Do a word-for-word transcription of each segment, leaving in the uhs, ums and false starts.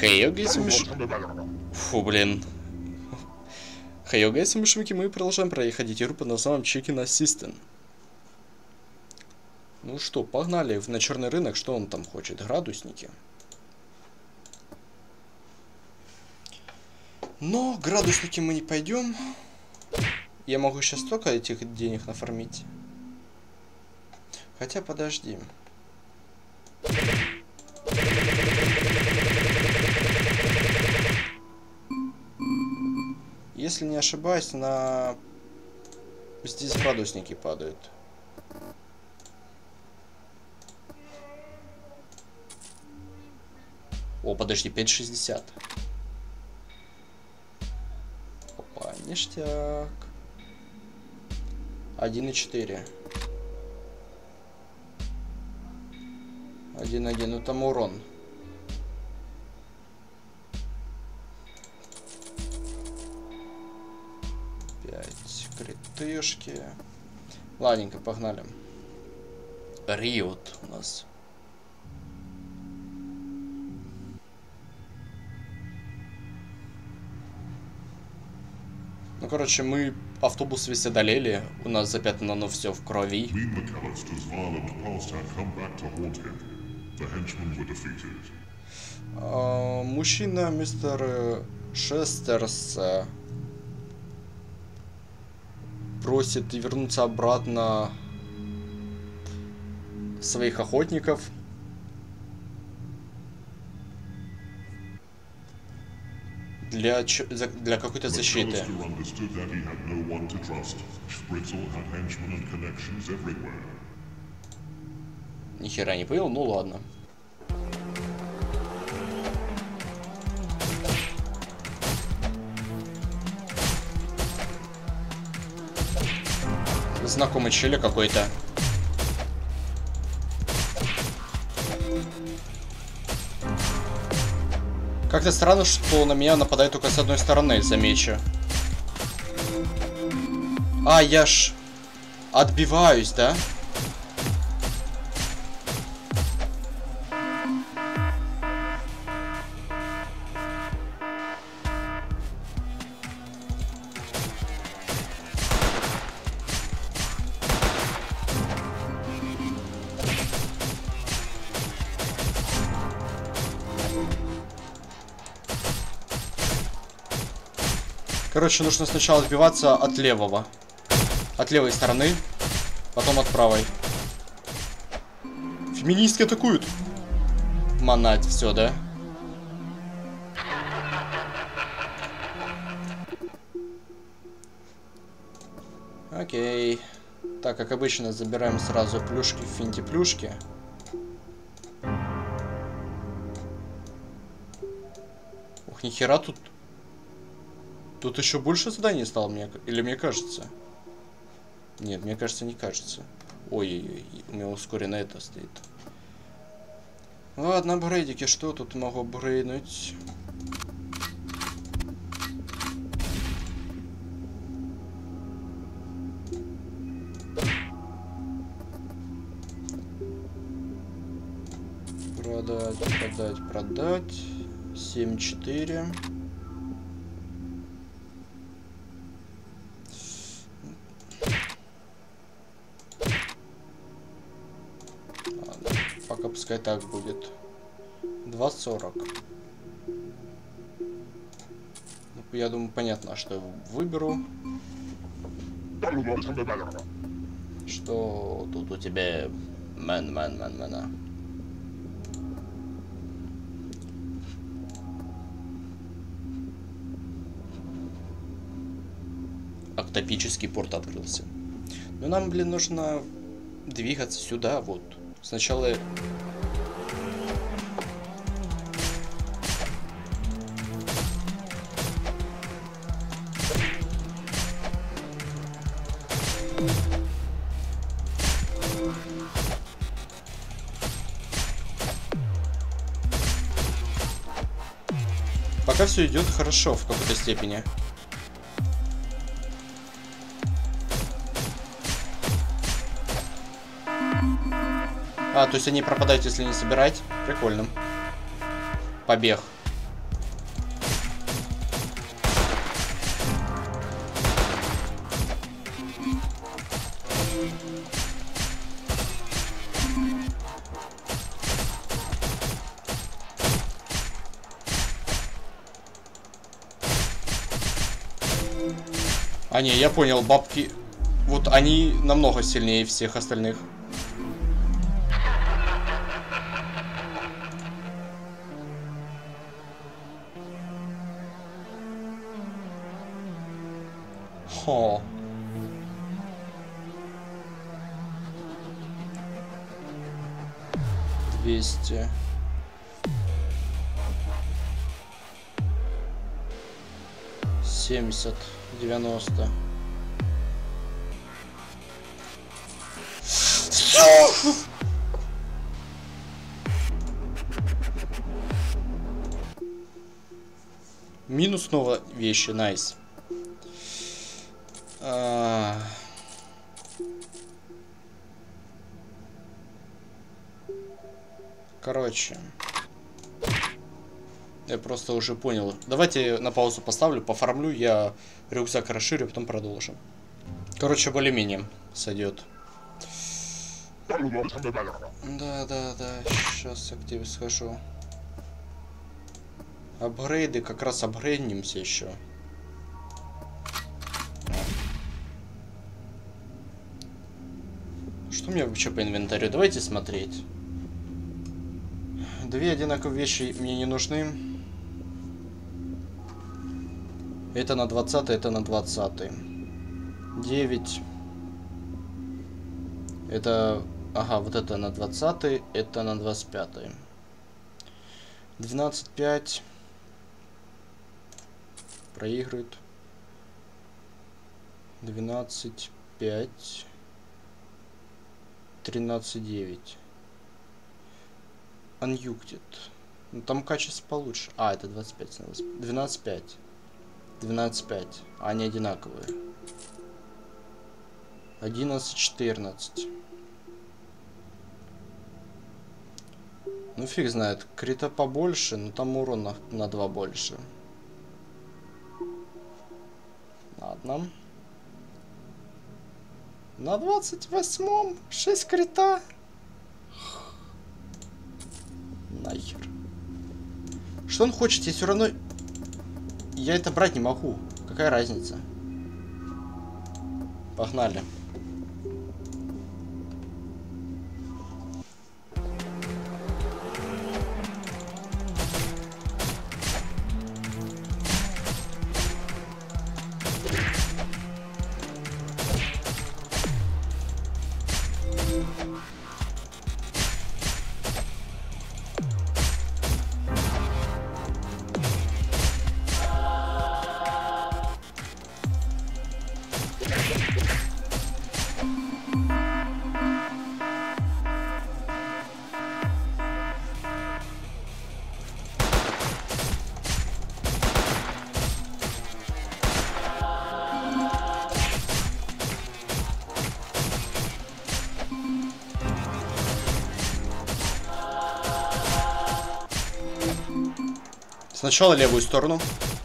Хей, гайс, Фу, блин. Хей, гайс, мышмики, мы продолжаем проходить игру под названием Chicken Assistant. Ну что, погнали на черный рынок. Что он там хочет? Градусники. Но градусники мы не пойдем. Я могу сейчас столько этих денег нафармить. Хотя, подожди. Если не ошибаюсь, на... здесь градусники падают. О, подожди, пять шестьдесят. Опа, ништяк. один и четыре. один один, ну там урон. пять критышки. Ладненько, погнали. Риот у нас. Ну, короче, мы автобус весь одолели, у нас запятнано все в крови. А, мужчина, мистер Шестерс, просит вернуться обратно своих охотников. Для, для какой-то защиты. Нихера не понял, ну ладно. Знакомый челик какой-то. Как-то странно, что на меня нападает только с одной стороны, замечу. А, я ж отбиваюсь, да? Короче, нужно сначала отбиваться от левого. От левой стороны, потом от правой. Феминистки атакуют. Манать, все, да? Окей. Так, как обычно, забираем сразу плюшки, финти-плюшки. Ух, нихера тут... Тут еще больше заданий стало, мне, или мне кажется? Нет, мне кажется, не кажется. Ой-ой-ой, у меня ускоренно это стоит. Ладно, апгрейдики, что тут могу апгрейднуть? Продать, продать, продать. семь четыре. Пускай так будет. два сорок. Я думаю, понятно, что выберу. Что тут у тебя мэн, мэн, мэн, мэна. Октопический порт открылся. Но нам, блин, нужно двигаться сюда, вот. Сначала... Пока все идет хорошо в какой-то степени. А, то есть они пропадают, если не собирать? Прикольно. Побег. А не, я понял, бабки... Вот они намного сильнее всех остальных. Хо. Двести. Семьдесят. Девяносто. Минус снова вещи, найс. А... Короче. Я просто уже понял. Давайте на паузу поставлю, пофармлю, я рюкзак расширю, потом продолжим. Короче, более-менее сойдет. Да, да, да. Сейчас я к тебе схожу. Апгрейды, как раз апгрейднимся еще. Что у меня вообще по инвентарю? Давайте смотреть. Две одинаковые вещи мне не нужны. Это на двадцатый, это на двадцатый. девять. Это... Ага, вот это на двадцатый, это на двадцать пятый. двенадцать пять. Проигрывает. двенадцать пять. тринадцать девять. Unused. Ну, там качество получше. А, это двадцать пять. двенадцать пять. двенадцать пять. Они одинаковые. одиннадцать четырнадцать. Ну фиг знает. Крита побольше, но там урон на, на два больше. Ладно. На двадцать восьмом шесть крита. Нахер. Что он хочет? Я все равно... Я это брать не могу. Какая разница? Погнали. Сначала левую сторону.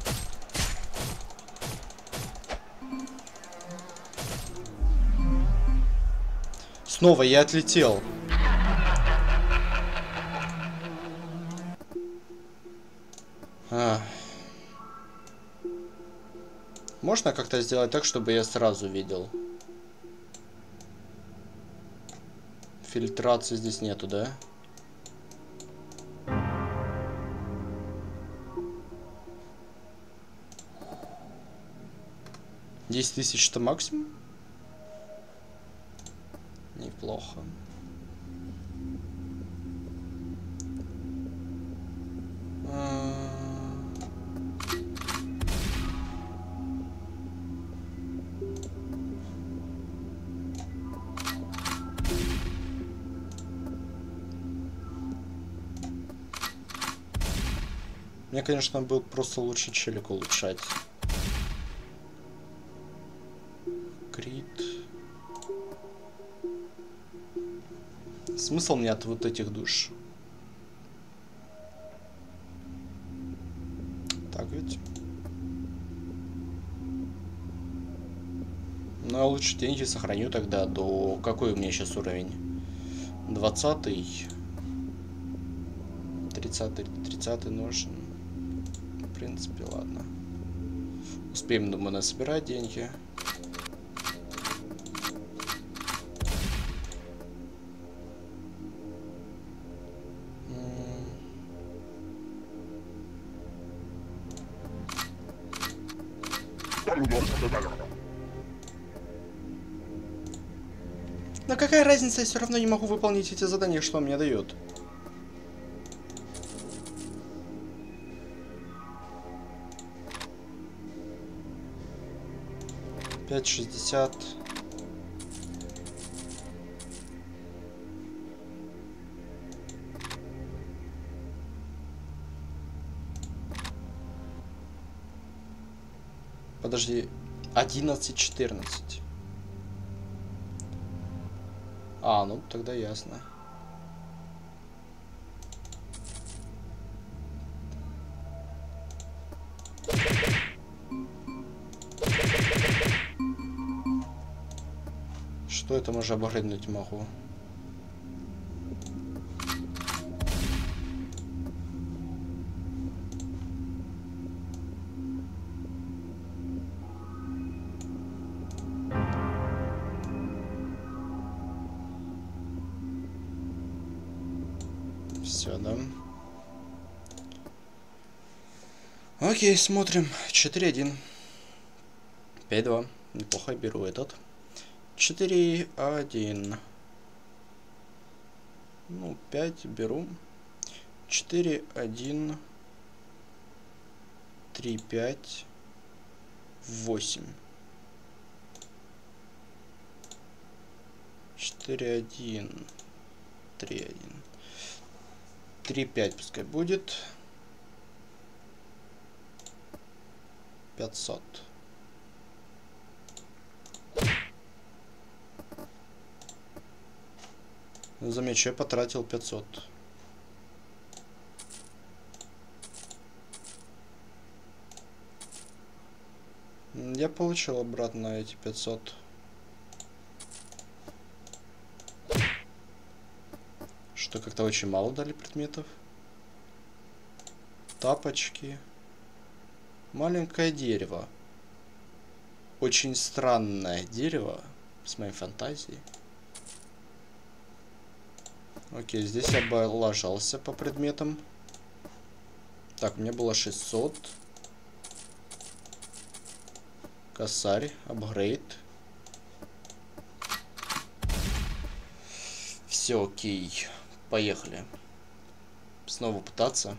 Снова я отлетел. А. Можно как-то сделать так, чтобы я сразу видел? Фильтрации здесь нету, да? десять тысяч это максимум? Неплохо. Мне, конечно, был просто лучше челик улучшать. Крит. Смысл мне от вот этих душ? Так ведь? Ну, я лучше деньги сохраню тогда до... Какой у меня сейчас уровень? двадцатый. тридцатый. тридцатый нужен. В принципе, ладно. Успеем, думаю, насобирать деньги. Но какая разница, я все равно не могу выполнить эти задания, что он мне дает. пять шестьдесят. Подожди, одиннадцать четырнадцать. А, ну тогда ясно. Что это уже обогренуть могу? Все, да? Окей, смотрим. четыре один. пять два. Неплохо, беру этот. четыре один. Ну, пять беру. четыре один. три пять. восемь. четыре один. три один. три пять пускай будет. пятьсот. Замечу, я потратил пятьсот. Я получил обратно эти пятьсот. Что, как-то очень мало дали предметов. Тапочки. Маленькое дерево. Очень странное дерево с моей фантазией. Окей, здесь я бы облажался по предметам. Так, у меня было шестьсот. Косарь, апгрейд. Все, окей. Поехали. Снова пытаться.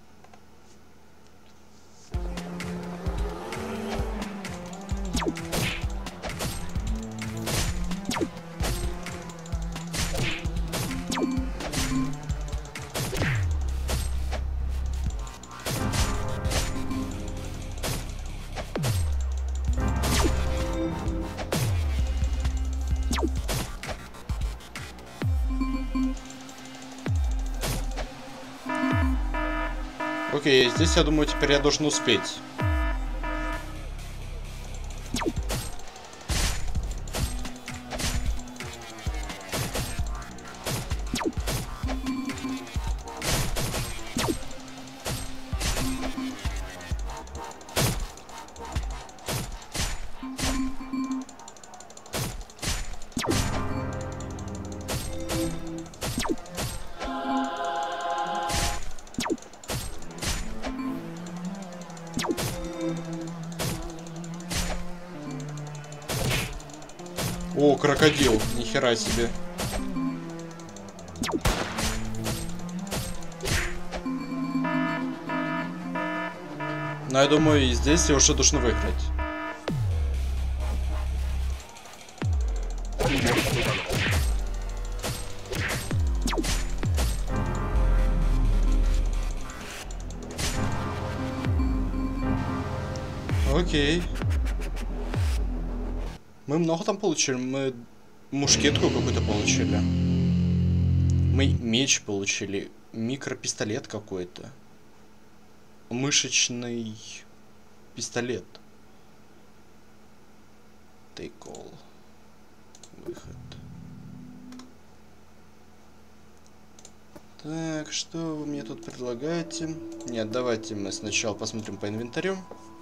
Окей, здесь, я думаю, теперь я должен успеть. О, крокодил, нихера себе. Но я думаю, и здесь я уже должен выиграть. Окей. Мы много там получили. Мы мушкетку какую-то получили. Мы меч получили. Микропистолет какой-то. Мышечный пистолет. Take all. Выход. Так, что вы мне тут предлагаете? Нет, давайте мы сначала посмотрим по инвентарю.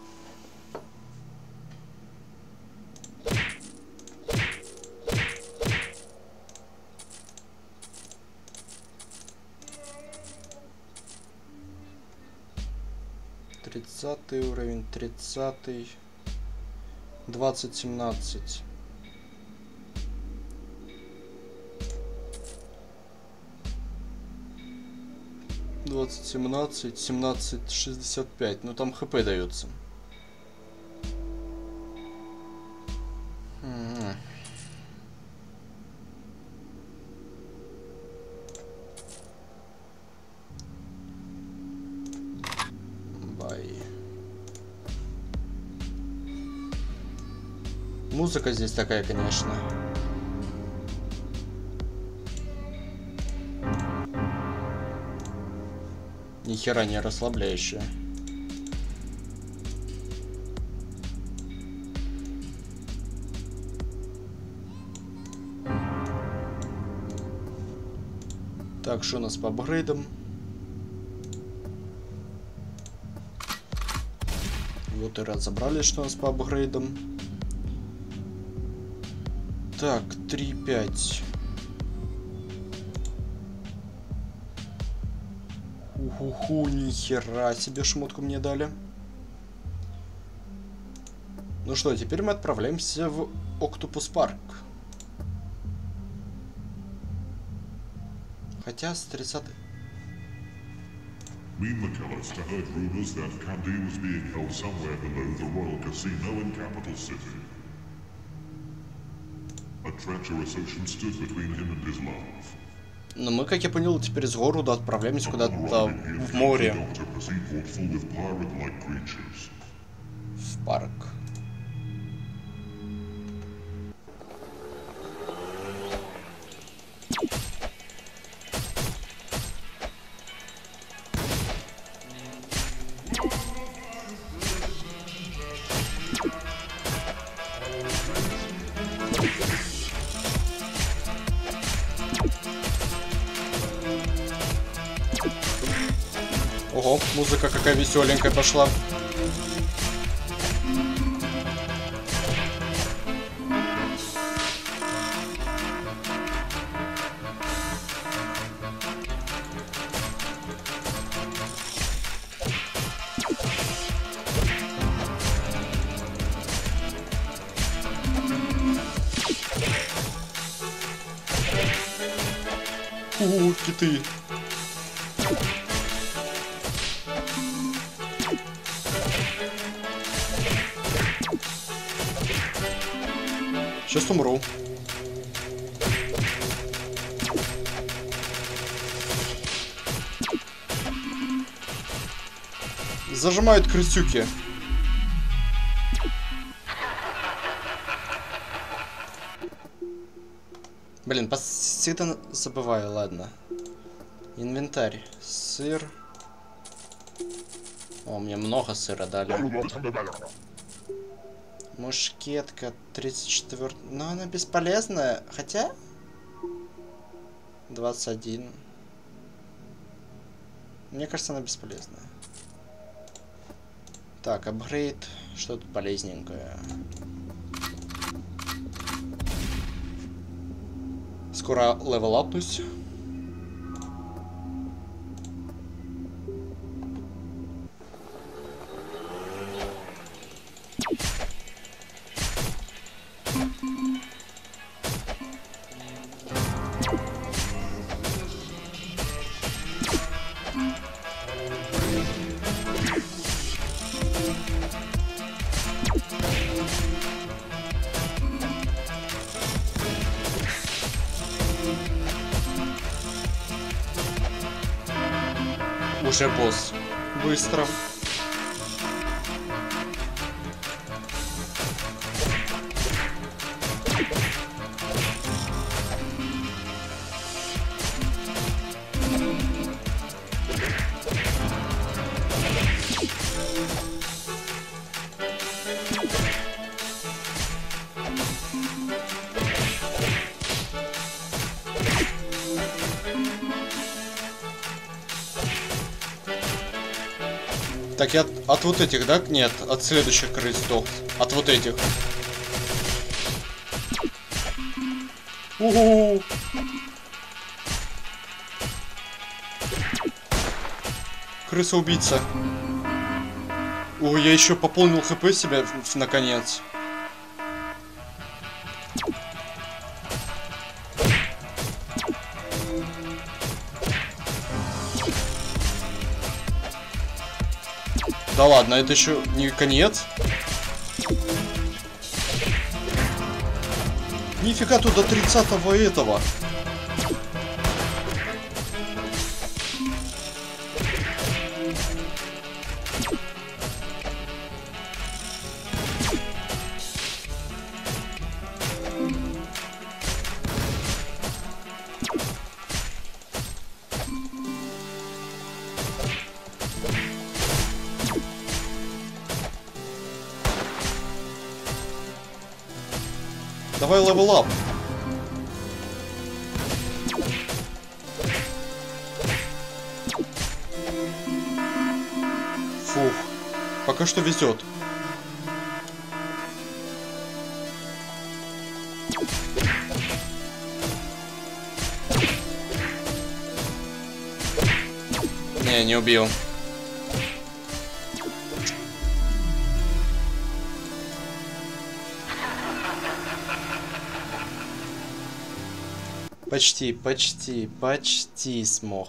тридцатый уровень, тридцатый, двадцать семнадцать. двадцать семнадцать, семнадцать шестьдесят пять. Ну там хп дается. М-м. Бай. Музыка здесь такая, конечно. Ни хера не расслабляющая. Так, что у нас по апгрейдам? Вот и разобрались, что у нас по апгрейдам. Так, три пять. Уху, нихера себе шмотку мне дали. Ну что, теперь мы отправляемся в Октопус Парк. Хотя с тридцатой... We McAllister heard rumors that Candy was being held somewhere below the Royal Casino in Capital City. A treacherous ocean stood between him and his love. Но мы, как я понял, теперь с города отправляемся куда-то в море. В парк. Ого, музыка какая веселенькая пошла. У, киты. Сейчас умру. Зажимают крысюки. Блин, всегда забываю, ладно. Инвентарь. Сыр. О, мне много сыра дали. Мушкетка тридцать четыре. Но она бесполезная. Хотя... двадцать один. Мне кажется, она бесполезная. Так, апгрейд. Что тут полезненькое? Скоро левел апнусь. Уже босс. Быстро. Так, я от, от вот этих, да? Нет, от следующих крыс сдох. От вот этих. У-ху-ху. Крыса-убийца. О, я еще пополнил хп себя наконец. Да ладно, это еще не конец. Нифига тут до тридцатого этого. Давай левел ап. Фух. Пока что везет. Не, не убил. Почти, почти, почти смог.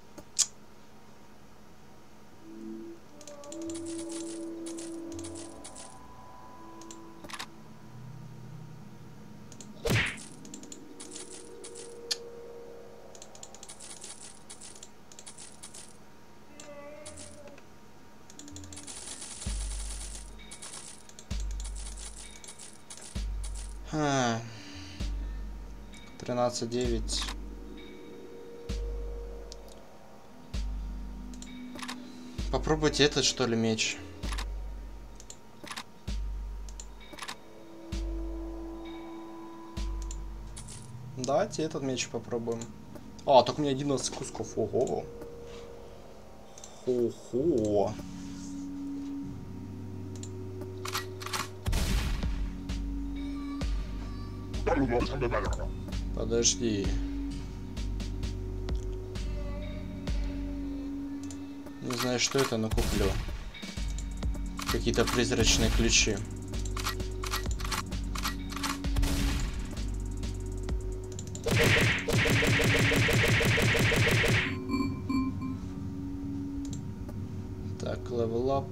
А. тринадцать девять. Попробуйте этот, что ли, меч. Давайте этот меч попробуем. А, только у меня одиннадцать кусков. Ого. Хо-хо. Подожди. Не знаю, что это, но куплю. Какие-то призрачные ключи. Так, level up.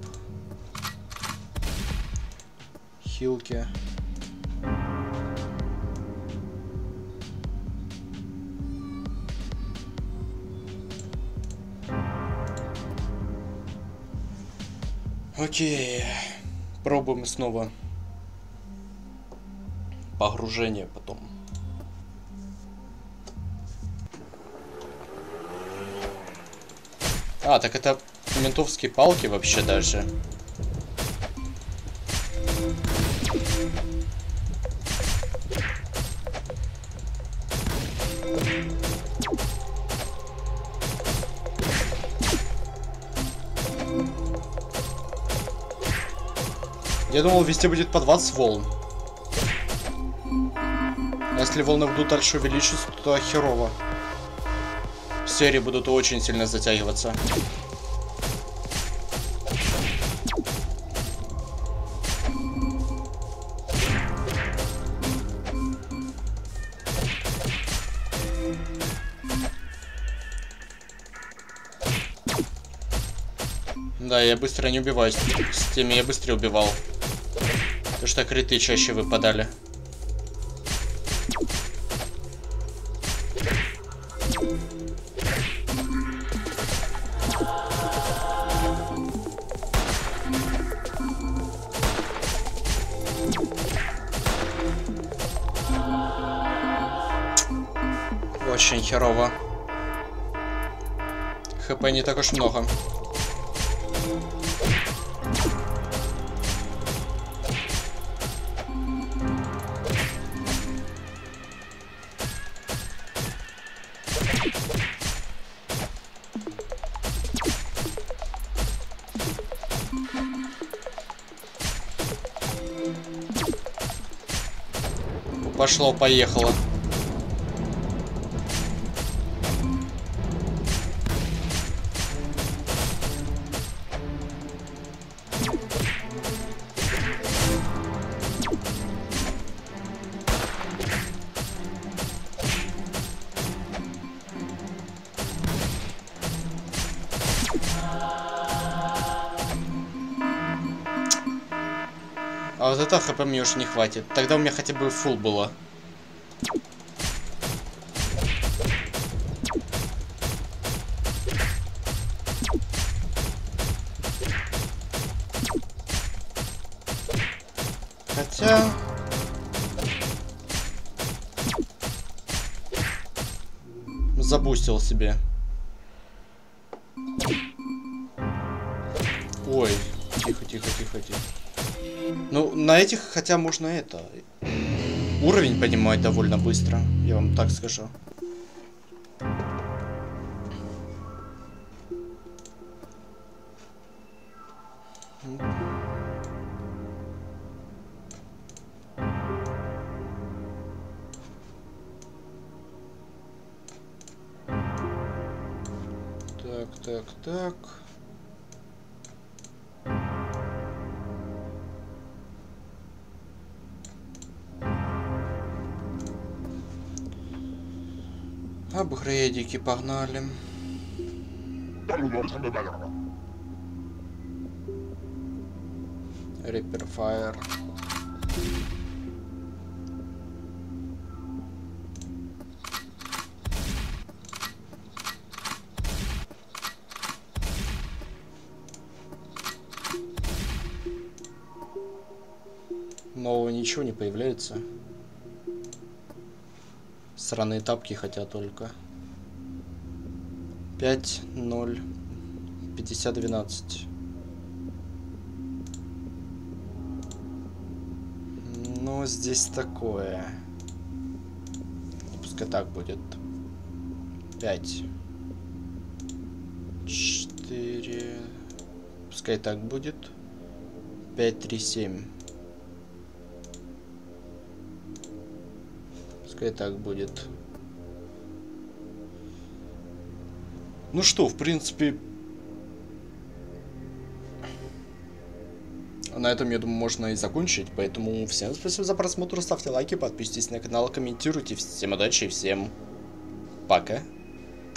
Хилки. Окей, пробуем снова погружение потом. А, так это ментовские палки вообще даже. Я думал, везде будет по двадцать волн. А если волны будут дальше увеличиваться, то херово. Серии будут очень сильно затягиваться. Да, я быстро не убиваюсь. С теми я быстрее убивал. Потому что криты чаще выпадали. Очень херово. ХП не так уж много. Пошло-поехало. А вот это хп мне уже не хватит. Тогда у меня хотя бы фулл было. Хотя... Забустил себе. Ой, тихо, тихо, тихо, тихо. Ну, на этих, хотя можно это... Уровень поднимать довольно быстро, я вам так скажу. Так, так, так... Апгрейдики погнали. Reaper Fire. Нового ничего не появляется. Сраные тапки хотя только. пять ноль пятьдесят двенадцать. Ну, здесь такое. Пускай так будет. пять. четыре. Пускай так будет. пять, три, семь. Пускай так будет. Ну что, в принципе, на этом, я думаю, можно и закончить. Поэтому всем спасибо за просмотр, ставьте лайки, подписывайтесь на канал, комментируйте. Всем удачи и всем пока.